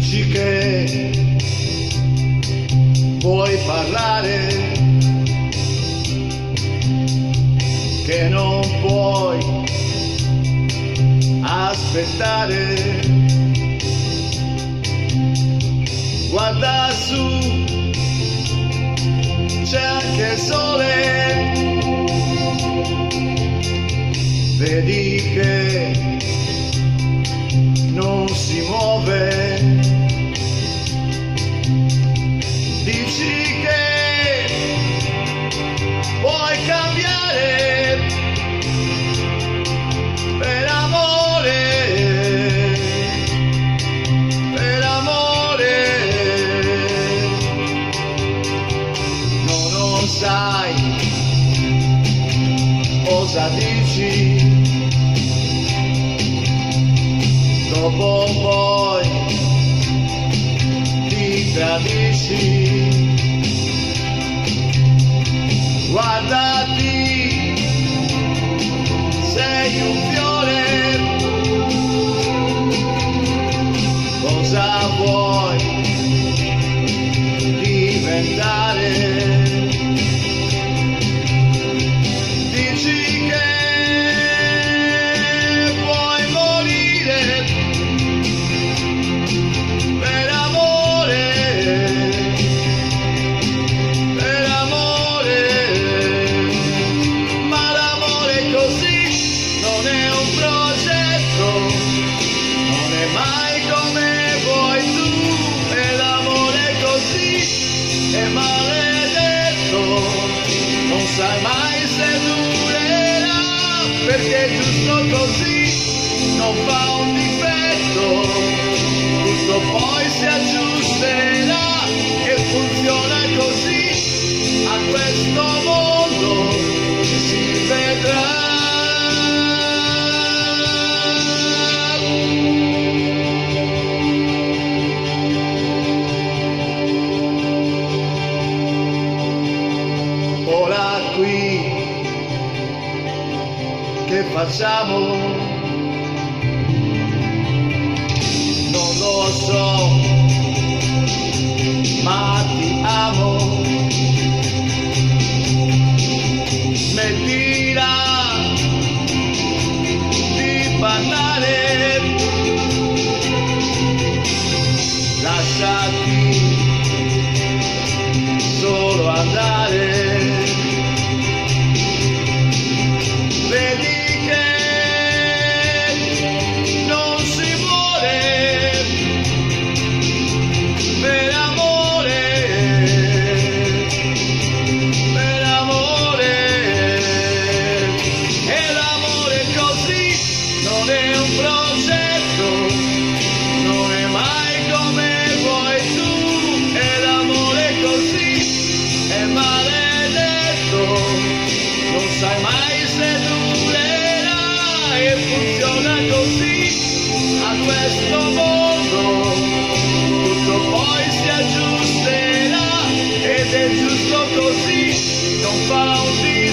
Dici che vuoi parlare, che non puoi aspettare. Guarda su, c'è anche il sole, vedi che non si muove. Dici che vuoi cambiare per amore, per amore. No, non sai cosa dici. Dopo poi ti tradisci. Guardati, sei un fiore, cosa vuoi diventare? Dici che vuoi morire per amore, per amore. Ma l'amore così non è un progetto, non è mai come vuoi tu. E l'amore così è maledetto, non sai mai se durerà, perché giusto così non fa un difetto, tutto poi si aggiusterà e funziona così. A questo mondo si vedrà. Ora qui che facciamo? Non lo so, ma ti amo. Smettila di parlare, lasciati solo andare. Vedi che non si muore per amore, per amore. E l'amore così non è un progetto, non è mai come vuoi tu. E l'amore così è maledetto, non sai mai se durerà e funziona così. A questo mondo tutto poi si aggiusterà ed è giusto così, non fa un